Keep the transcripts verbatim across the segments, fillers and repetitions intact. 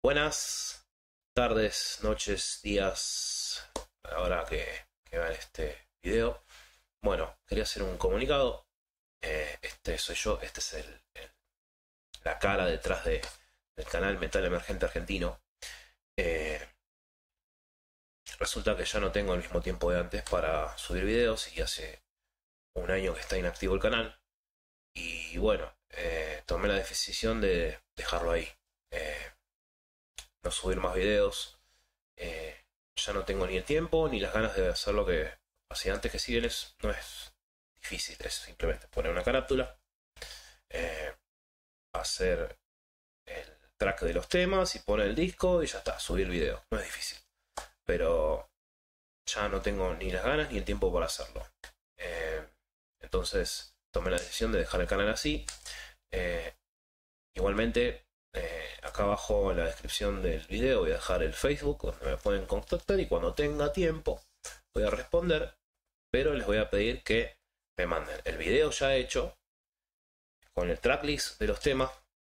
Buenas tardes, noches, días, ahora que, que vean este video. Bueno, quería hacer un comunicado. Eh, este soy yo, este es el, el- la cara detrás de, del canal Metal Emergente Argentino. Eh, Resulta que ya no tengo el mismo tiempo de antes para subir videos y hace un año que está inactivo el canal. Y bueno, eh, tomé la decisión de dejarlo ahí. Eh, no subir más videos. Eh, ya no tengo ni el tiempo ni las ganas de hacer lo que hacía antes, que si bien es, no es difícil, es simplemente poner una carátula, eh, hacer el track de los temas y poner el disco y ya está, subir video. No es difícil, pero ya no tengo ni las ganas ni el tiempo para hacerlo. Eh, entonces tomé la decisión de dejar el canal así. Eh, Igualmente, eh, acá abajo en la descripción del video voy a dejar el Facebook donde me pueden contactar y cuando tenga tiempo voy a responder, pero les voy a pedir que me manden el video ya hecho con el tracklist de los temas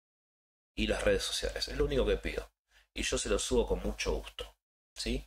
y las redes sociales. Es lo único que pido y yo se lo subo con mucho gusto, ¿sí?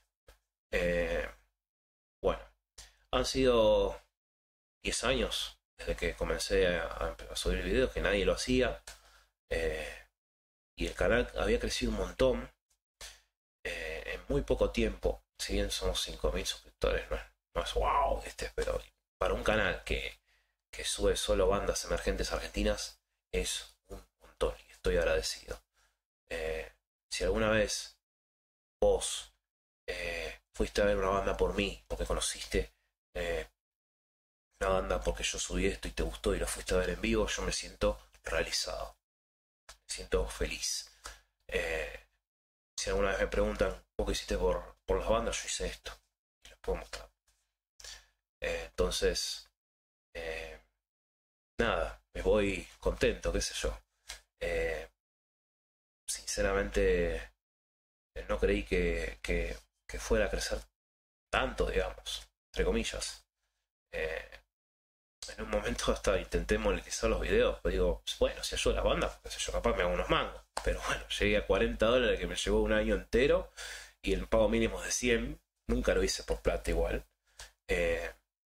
Eh, bueno, han sido diez años desde que comencé a, a subir videos, que nadie lo hacía. Eh, y el canal había crecido un montón eh, en muy poco tiempo. Si bien somos cinco mil suscriptores, no es, no es wow, este, pero para un canal que, que sube solo bandas emergentes argentinas es un montón y estoy agradecido. Eh, si alguna vez vos eh, fuiste a ver una banda por mí, porque conociste eh, una banda porque yo subí esto y te gustó y lo fuiste a ver en vivo, yo me siento realizado, me siento feliz. Eh, Si alguna vez me preguntan, ¿vos qué hiciste por, por las bandas? Yo hice esto. Y les puedo mostrar. Eh, entonces, eh, nada, me voy contento, qué sé yo. Eh, Sinceramente, eh, no creí que, que, que fuera a crecer tanto, digamos, entre comillas. Eh, en un momento hasta intenté monetizar los videos, pero digo, bueno, si ayudo a las bandas, qué sé yo, capaz me hago unos mangos. Pero bueno, llegué a cuarenta dólares que me llevó un año entero y el pago mínimo es de cien. Nunca lo hice por plata igual. Eh,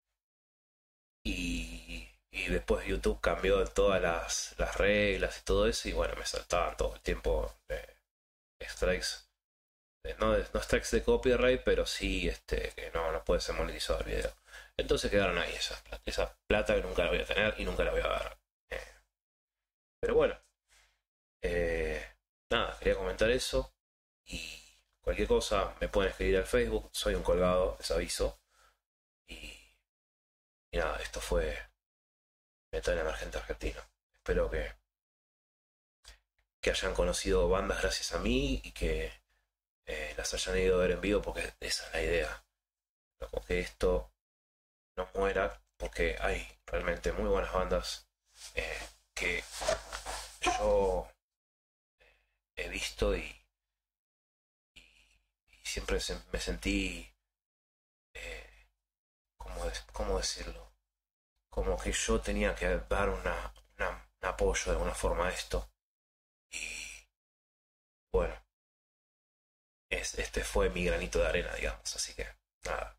y, y después YouTube cambió todas las, las reglas y todo eso y bueno, me saltaban todo el tiempo eh, strikes. Eh, no, no strikes de copyright, pero sí este, que no, no puede ser monetizado el video. Entonces quedaron ahí esas plata, esa plata que nunca la voy a tener y nunca la voy a ver. Eh, pero bueno, eh, nada, quería comentar eso. Y cualquier cosa me pueden escribir al Facebook. Soy un colgado, les aviso. Y, y nada, esto fue Metal Emergente Argentino. Espero que, que hayan conocido bandas gracias a mí y que eh, las hayan ido a ver en vivo porque esa es la idea. Como que esto no muera porque hay realmente muy buenas bandas eh, que yo he visto y, y, y siempre se, me sentí, eh, ¿cómo, de, ¿cómo decirlo? Como que yo tenía que dar una, una, un apoyo de alguna forma a esto. Y bueno, es, este fue mi granito de arena, digamos. Así que nada.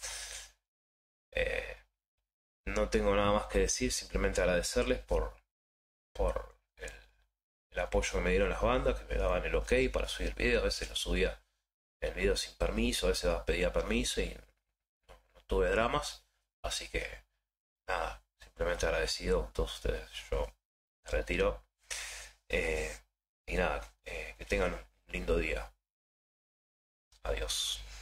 Eh, no tengo nada más que decir, simplemente agradecerles por, por el, el apoyo que me dieron las bandas, que me daban el ok para subir el video. A veces lo subía el video sin permiso, a veces pedía permiso y no, no tuve dramas. Así que nada, simplemente agradecido a todos ustedes. Yo me retiro. Eh, y nada, eh, que tengan un lindo día. Adiós.